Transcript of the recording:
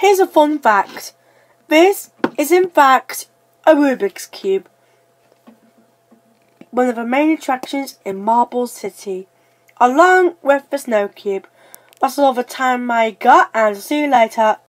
Here's a fun fact. This is in fact a Rubik's Cube. One of the main attractions in Marble City, along with the Snow Cube. That's all the time I got, and see you later.